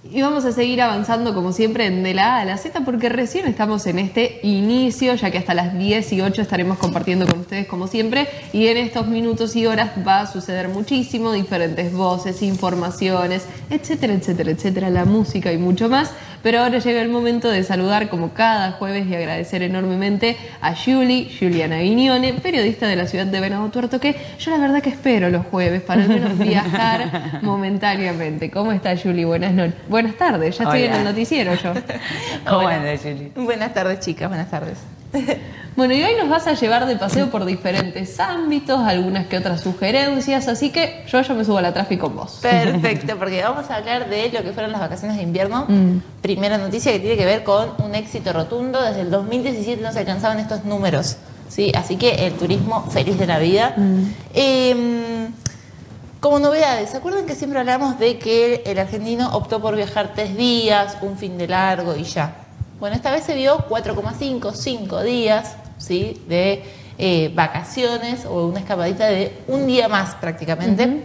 Y vamos a seguir avanzando como siempre en de la A a la Z porque recién estamos en este inicio, ya que hasta las 10:08 estaremos compartiendo con ustedes como siempre y en estos minutos y horas va a suceder muchísimo, diferentes voces, informaciones, etcétera, etcétera, etcétera, la música y mucho más. Pero ahora llega el momento de saludar como cada jueves y agradecer enormemente a Juliana Vignone, periodista de la ciudad de Venado Tuerto, que yo la verdad que espero los jueves para al menos viajar momentáneamente. ¿Cómo está, Juli? Buenas tardes, ya estoy en el noticiero yo. ¿Cómo andas, Juli? Buenas tardes, chicas, buenas tardes. Bueno, y hoy nos vas a llevar de paseo por diferentes ámbitos, algunas que otras sugerencias, así que yo ya me subo a la tráfico con vos. Perfecto, porque vamos a hablar de lo que fueron las vacaciones de invierno. Primera noticia que tiene que ver con un éxito rotundo. Desde el 2017 no se alcanzaban estos números, ¿sí? Así que el turismo feliz de la vida. Como novedades, ¿se acuerdan que siempre hablamos de que el argentino optó por viajar 3 días, un fin de largo y ya? Bueno, esta vez se vio 4,5, 5 días, ¿sí? De vacaciones o una escapadita de un día más prácticamente,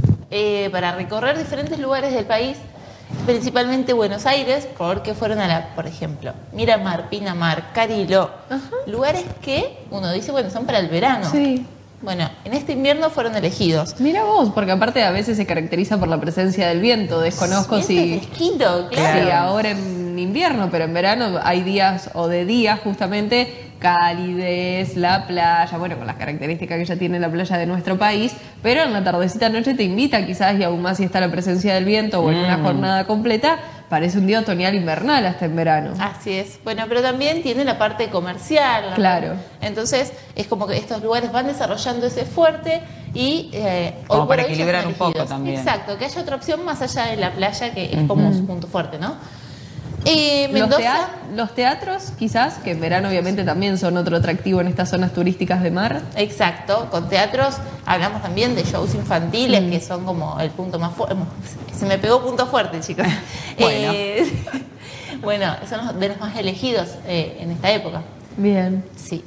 para recorrer diferentes lugares del país, principalmente Buenos Aires, porque fueron por ejemplo, Miramar, Pinamar, Cariló, lugares que uno dice, bueno, son para el verano. Sí. Bueno, en este invierno fueron elegidos. Mira vos, porque aparte a veces se caracteriza por la presencia del viento. Desconozco si fresquito, claro. Sí, ahora en invierno, pero en verano hay días o de días justamente calidez, la playa, bueno, con las características que ya tiene la playa de nuestro país, pero en la tardecita noche te invita quizás, y aún más si está la presencia del viento o en una jornada completa, parece un día otoñal invernal hasta en verano. Así es. Bueno, pero también tiene la parte comercial, ¿no? Claro. Entonces, es como que estos lugares van desarrollando ese fuerte y como para equilibrar un poco también. Exacto, que haya otra opción más allá de la playa, que es como su punto fuerte, ¿no? Mendoza. Los teatros, quizás, que en verano obviamente también son otro atractivo en estas zonas turísticas de mar. Exacto, con teatros hablamos también de shows infantiles, que son como el punto más fuerte. Se me pegó punto fuerte, chicos. Bueno. Bueno, son de los más elegidos en esta época. Bien. Sí.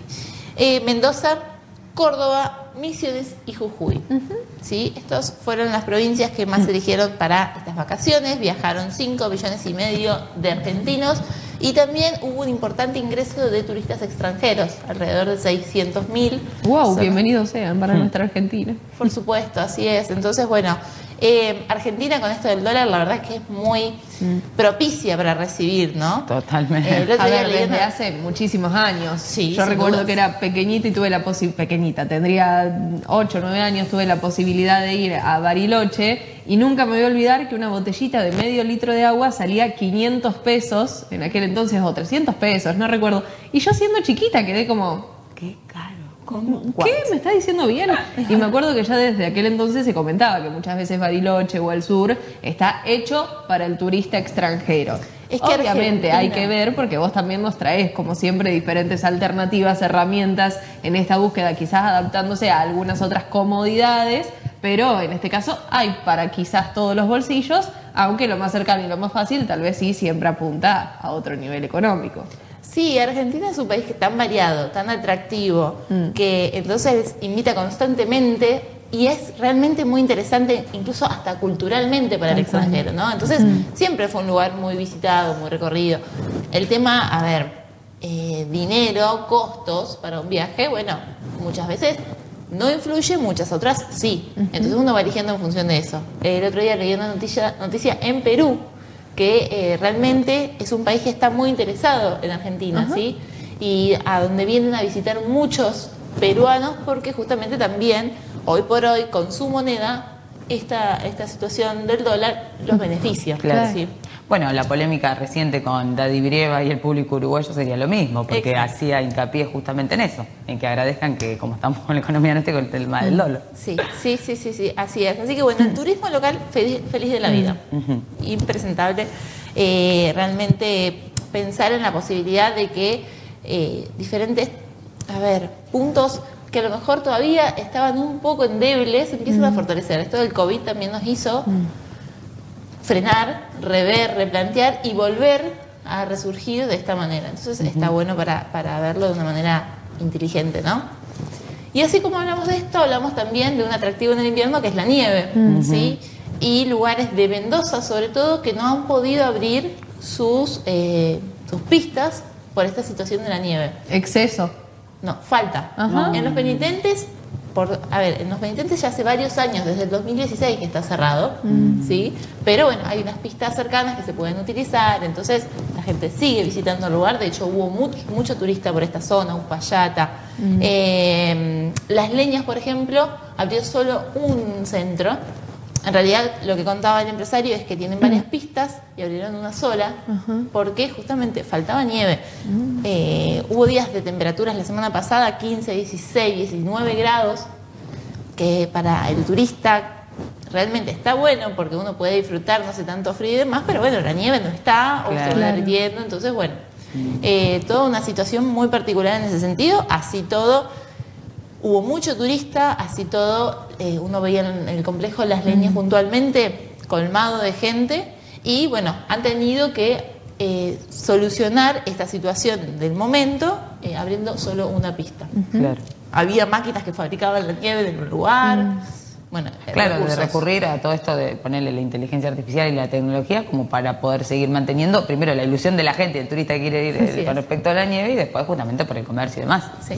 Mendoza, Córdoba, Misiones y Jujuy. ¿Sí? Estas fueron las provincias que más eligieron para estas vacaciones. Viajaron 5,5 millones de argentinos y también hubo un importante ingreso de turistas extranjeros, alrededor de 600.000. ¡Wow! Bienvenidos sean para nuestra Argentina. Por supuesto, así es. Entonces, bueno, Argentina con esto del dólar, la verdad es que es muy propicia para recibir, ¿no? Totalmente. A ver, desde hace muchísimos años. Sí, yo recuerdo dudas que era pequeñita y tuve la posibilidad, tendría 8 o 9 años, tuve la posibilidad de ir a Bariloche y nunca me voy a olvidar que una botellita de medio litro de agua salía 500 pesos en aquel entonces, o 300 pesos, no recuerdo. Y yo siendo chiquita quedé como, qué caro. ¿Qué? ¿Me está diciendo bien? Y me acuerdo que ya desde aquel entonces se comentaba que muchas veces Bariloche o el sur está hecho para el turista extranjero. Es que obviamente Argentina, hay que ver, porque vos también nos traes, como siempre, diferentes alternativas, herramientas en esta búsqueda, quizás adaptándose a algunas otras comodidades, pero en este caso hay para quizás todos los bolsillos, aunque lo más cercano y lo más fácil tal vez sí siempre apunta a otro nivel económico. Sí, Argentina es un país que es tan variado, tan atractivo, que entonces invita constantemente y es realmente muy interesante, incluso hasta culturalmente para el extranjero, ¿no? Entonces siempre fue un lugar muy visitado, muy recorrido. El tema, a ver, dinero, costos para un viaje, bueno, muchas veces no influye, muchas otras sí. Entonces uno va eligiendo en función de eso. El otro día leí una noticia en Perú, que realmente es un país que está muy interesado en Argentina, ¿sí? Y a donde vienen a visitar muchos peruanos, porque justamente también, hoy por hoy, con su moneda, esta situación del dólar los beneficia. Claro. ¿Sí? Bueno, la polémica reciente con Daddy Brieva y el público uruguayo sería lo mismo, porque hacía hincapié justamente en eso, en que agradezcan que, como estamos con la economía nuestra, con el tema del dólar. Sí, así es. Así que bueno, el turismo local feliz de la vida. Impresentable. Realmente pensar en la posibilidad de que diferentes, puntos que a lo mejor todavía estaban un poco endebles, empiezan a fortalecer. Esto del COVID también nos hizo frenar, rever, replantear y volver a resurgir de esta manera. Entonces está bueno para verlo de una manera inteligente, ¿no? Y así como hablamos de esto, hablamos también de un atractivo en el invierno que es la nieve, ¿sí? y lugares de Mendoza, sobre todo, que no han podido abrir sus pistas por esta situación de la nieve. Exceso. No, falta. Ajá. En los penitentes, en los penitentes ya hace varios años, desde el 2016 que está cerrado, ¿sí? Pero bueno, hay unas pistas cercanas que se pueden utilizar, entonces la gente sigue visitando el lugar. De hecho, hubo mucho turista por esta zona, Uspallata. Las Leñas, por ejemplo, abrió solo un centro. En realidad, lo que contaba el empresario es que tienen varias pistas y abrieron una sola porque justamente faltaba nieve. Hubo días de temperaturas la semana pasada, 15, 16, 19 grados, que para el turista realmente está bueno porque uno puede disfrutar, no hace tanto frío y demás, pero bueno, la nieve no está o se va derritiendo, entonces bueno, toda una situación muy particular en ese sentido. Así todo, hubo mucho turista, así todo, uno veía en el complejo Las Leñas puntualmente colmado de gente y bueno, han tenido que solucionar esta situación del momento abriendo solo una pista. Claro. Había máquinas que fabricaban la nieve en un lugar. Bueno, Claro, recursos. de recurrir a todo esto de ponerle la inteligencia artificial y la tecnología como para poder seguir manteniendo primero la ilusión de la gente, el turista que quiere ir Así con es. respecto a la nieve y después justamente por el comercio y demás. Sí.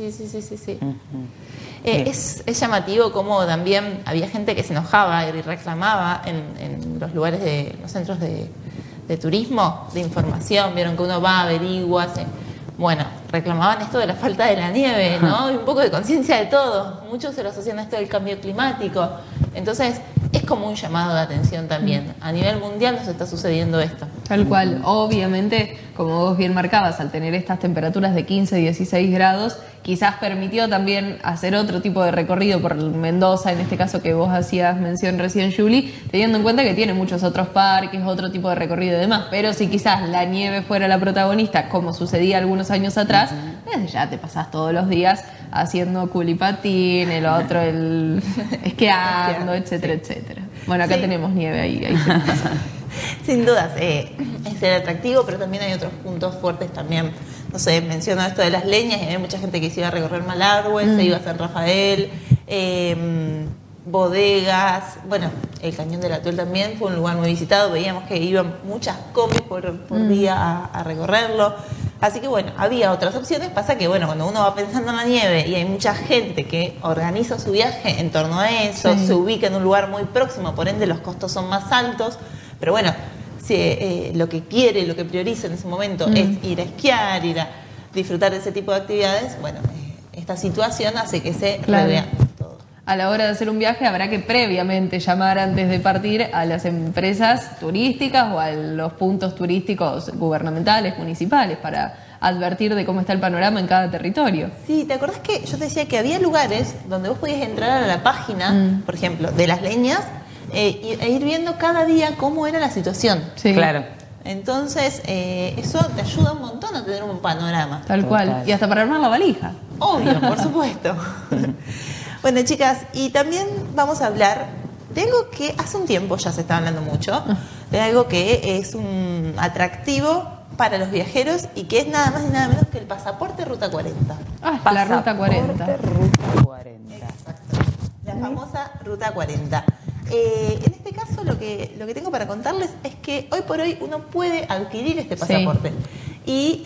Es llamativo como también había gente que se enojaba y reclamaba en los lugares los centros de turismo, de información, vieron que uno va, averigua, bueno, reclamaban esto de la falta de la nieve, ¿no? Y un poco de conciencia de todo. Muchos se lo asocian a esto del cambio climático. Entonces, es como un llamado de atención también. A nivel mundial nos está sucediendo esto. Tal cual. Obviamente, como vos bien marcabas, al tener estas temperaturas de 15, 16 grados, quizás permitió también hacer otro tipo de recorrido por Mendoza, en este caso que vos hacías mención recién, Juli, teniendo en cuenta que tiene muchos otros parques, otro tipo de recorrido y demás. Pero si quizás la nieve fuera la protagonista, como sucedía algunos años atrás, desde ya te pasás todos los días haciendo culipatín, el otro, el esquiando, etcétera, etcétera. Bueno, acá tenemos nieve ahí se pasa. Sin dudas, es el atractivo, pero también hay otros puntos fuertes también. No sé, menciono esto de Las Leñas y hay mucha gente que se iba a recorrer Malargüe, se iba a San Rafael, bodegas, bueno, el Cañón del Atuel también fue un lugar muy visitado, veíamos que iban muchas combis por día a recorrerlo. Así que bueno, había otras opciones. Pasa que bueno, cuando uno va pensando en la nieve y hay mucha gente que organiza su viaje en torno a eso, se ubica en un lugar muy próximo, por ende los costos son más altos. Pero bueno, si lo que quiere, lo que prioriza en ese momento es ir a esquiar, ir a disfrutar de ese tipo de actividades, bueno, esta situación hace que se revea todo. A la hora de hacer un viaje habrá que previamente llamar antes de partir a las empresas turísticas o a los puntos turísticos gubernamentales, municipales, para advertir de cómo está el panorama en cada territorio. Sí, ¿te acordás que yo te decía que había lugares donde vos podías entrar a la página, por ejemplo, de Las Leñas, e ir viendo cada día cómo era la situación? Sí. Claro. Entonces, eso te ayuda un montón a tener un panorama. Tal cual. Y hasta para armar la valija. Obvio, por supuesto. Bueno, chicas, y también vamos a hablar de algo que hace un tiempo ya se está hablando mucho, de algo que es un atractivo para los viajeros y que es nada más y nada menos que el pasaporte Ruta 40. Ah, la Ruta 40. Ruta 40. Exacto. La famosa Ruta 40. En este caso lo que tengo para contarles es que hoy por hoy uno puede adquirir este pasaporte y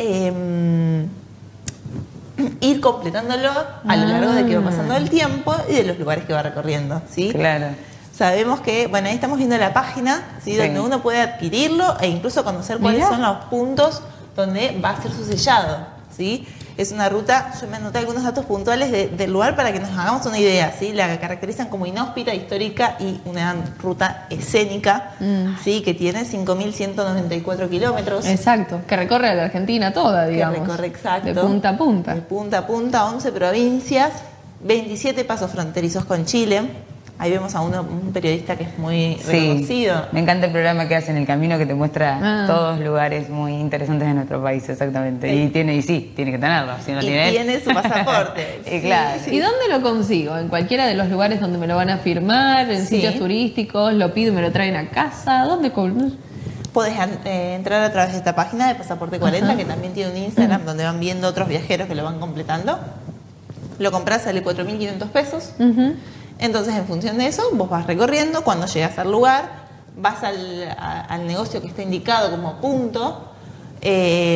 ir completándolo a lo largo de que va pasando el tiempo y de los lugares que va recorriendo, ¿sí? Claro. Sabemos que, bueno, ahí estamos viendo la página, ¿sí? Donde uno puede adquirirlo e incluso conocer cuáles son los puntos donde va a ser su sellado, ¿sí? Es una ruta, yo me anoté algunos datos puntuales del lugar para que nos hagamos una idea, ¿sí? La caracterizan como inhóspita, histórica y una ruta escénica, ¿sí? Que tiene 5.194 kilómetros. Exacto, que recorre a la Argentina toda, digamos. Que recorre, exacto. De punta a punta. De punta a punta, 11 provincias, 27 pasos fronterizos con Chile. Ahí vemos a un periodista que es muy reconocido. Me encanta el programa que hace en el camino que te muestra todos lugares muy interesantes de nuestro país, exactamente. Sí. Y tiene que tenerlo. Si no Y tiene, tiene su pasaporte. Y claro. ¿Y dónde lo consigo? ¿En cualquiera de los lugares donde me lo van a firmar? ¿En Sí. sitios turísticos? ¿Lo pido y me lo traen a casa? ¿Dónde? Podés entrar a través de esta página de Pasaporte 40, que también tiene un Instagram donde van viendo otros viajeros que lo van completando. Lo comprás, sale 4.500 pesos. Entonces, en función de eso, vos vas recorriendo. Cuando llegas al lugar, vas al negocio que está indicado como punto y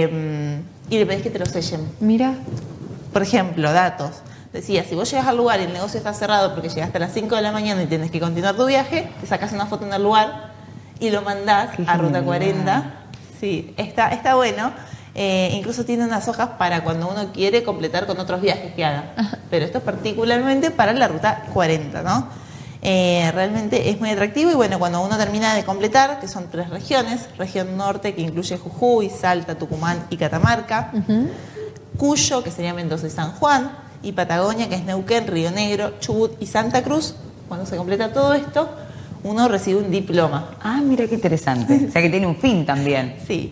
le pedís que te lo sellen. Mira. Por ejemplo, datos. Decía, si vos llegas al lugar y el negocio está cerrado porque llegaste a las 5 de la mañana y tienes que continuar tu viaje, te sacas una foto en el lugar y lo mandás a Ruta 40. Sí, está bueno. Incluso tiene unas hojas para cuando uno quiere completar con otros viajes que haga. Pero esto es particularmente para la Ruta 40, ¿no? Realmente es muy atractivo y bueno, cuando uno termina de completar, que son 3 regiones, región norte que incluye Jujuy, Salta, Tucumán y Catamarca, Cuyo, que sería Mendoza y San Juan, y Patagonia, que es Neuquén, Río Negro, Chubut y Santa Cruz, cuando se completa todo esto, uno recibe un diploma. Ah, mira qué interesante. O sea que tiene un fin también. Sí.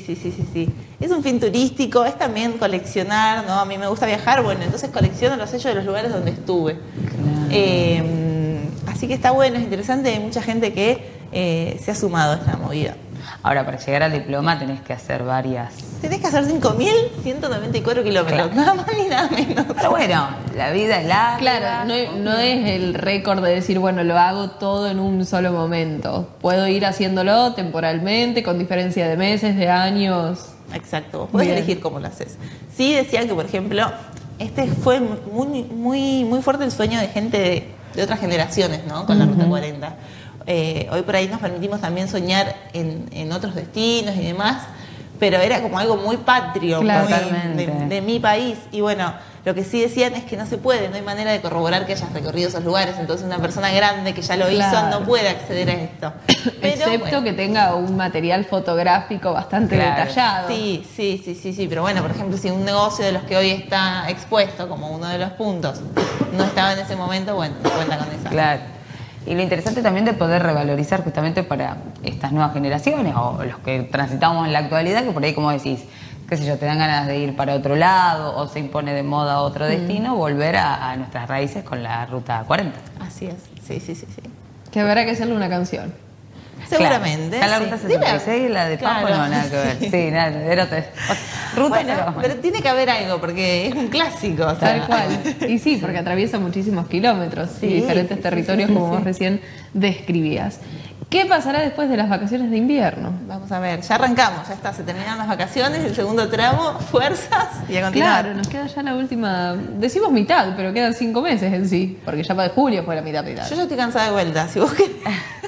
Es un fin turístico, es también coleccionar, ¿no? A mí me gusta viajar, bueno, entonces colecciono los sellos de los lugares donde estuve. Claro. Así que está bueno, es interesante, hay mucha gente que se ha sumado a esta movida. Ahora, para llegar al diploma tenés que hacer varias... Tenés que hacer 5.194 kilómetros, claro. Nada más ni nada menos. Pero bueno, la vida es larga. Claro, no es el récord de decir, bueno, lo hago todo en un solo momento. Puedo ir haciéndolo temporalmente, con diferencia de meses, de años. Exacto, vos podés elegir cómo lo haces. Sí decía que, por ejemplo, fue muy fuerte el sueño de gente de otras generaciones, ¿no? Con la Ruta 40. Hoy por ahí nos permitimos también soñar en otros destinos y demás, pero era como algo muy patrio, claro, muy de mi país. Y bueno, lo que sí decían es que no se puede, no hay manera de corroborar que hayas recorrido esos lugares, entonces una persona grande que ya lo hizo no puede acceder a esto. Pero, excepto que tenga un material fotográfico bastante detallado. Sí, pero bueno, por ejemplo, si un negocio de los que hoy está expuesto como uno de los puntos no estaba en ese momento, bueno, no cuenta con eso. Claro. Y lo interesante también de poder revalorizar justamente para estas nuevas generaciones o los que transitamos en la actualidad, que por ahí, como decís, qué sé yo, te dan ganas de ir para otro lado o se impone de moda otro destino, volver a nuestras raíces con la Ruta 40. Así es, sí. Que habrá que hacerle una canción. Seguramente. Claro. La Ruta 66 y la de Papo no, nada que ver. Sí, nada, era otra ruta, bueno, pero tiene que haber algo porque es un clásico. Tal cual. Y sí, porque atraviesa muchísimos kilómetros y diferentes territorios como vos recién describías. ¿Qué pasará después de las vacaciones de invierno? Vamos a ver, ya arrancamos, ya está, se terminaron las vacaciones, el segundo tramo, fuerzas y a continuar. Claro, nos queda ya la última, decimos mitad, pero quedan 5 meses en sí, porque ya para julio fue la mitad. Yo ya estoy cansada de vuelta, si vos querés.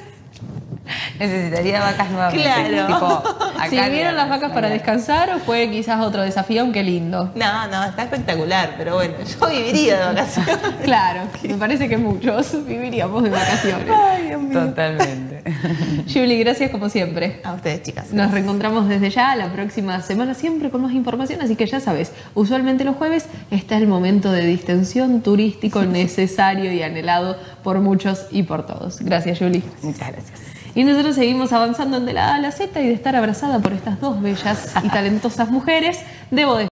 Necesitaría vacas nuevamente. Claro. Tipo, acá ¿Si vieron las vacas para descansar o fue quizás otro desafío, aunque lindo? No, está espectacular, pero bueno, yo viviría de vacaciones. Claro, me parece que muchos viviríamos de vacaciones. Ay, Dios mío. Totalmente. Julie, gracias como siempre. A ustedes, chicas. Nos reencontramos desde ya la próxima semana siempre con más información, así que ya sabes, usualmente los jueves está el momento de distensión turístico necesario y anhelado por muchos y por todos. Gracias, Julie. Muchas gracias. Y nosotros seguimos avanzando de la A a la Z y de estar abrazada por estas dos bellas y talentosas mujeres, debo decir